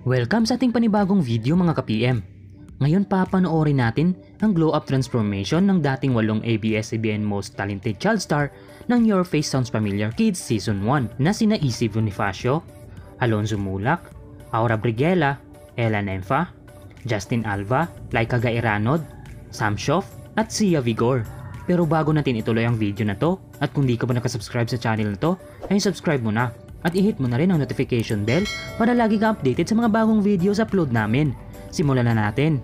Welcome sa ating panibagong video mga ka-PM. Ngayon papanoorin natin ang glow-up transformation ng dating 8 ABS-CBN Most Talented Child Star ng Your Face Sounds Familiar Kids Season 1 na sina Isi Bonifacio, Alonzo Mulak, Aura Briguela, Ella Nemfa, Justin Alva, Laika Gairanod, Sam Shoff at Sia Vigor. Pero bago natin ituloy ang video na to at kung di ka pa nakasubscribe sa channel na to ay subscribe mo na. At i-hit mo na rin ang notification bell para lagi ka updated sa mga bagong videos upload namin. Simulan na natin!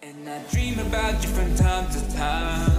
And I dream about you from time to time.